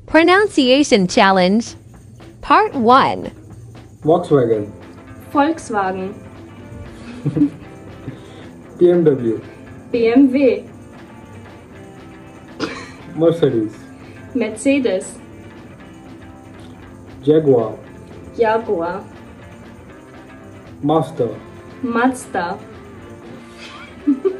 Pronunciation Challenge Part 1. Volkswagen, Volkswagen, BMW, BMW, Mercedes, Mercedes, Jaguar, Jaguar, Mazda, Mazda,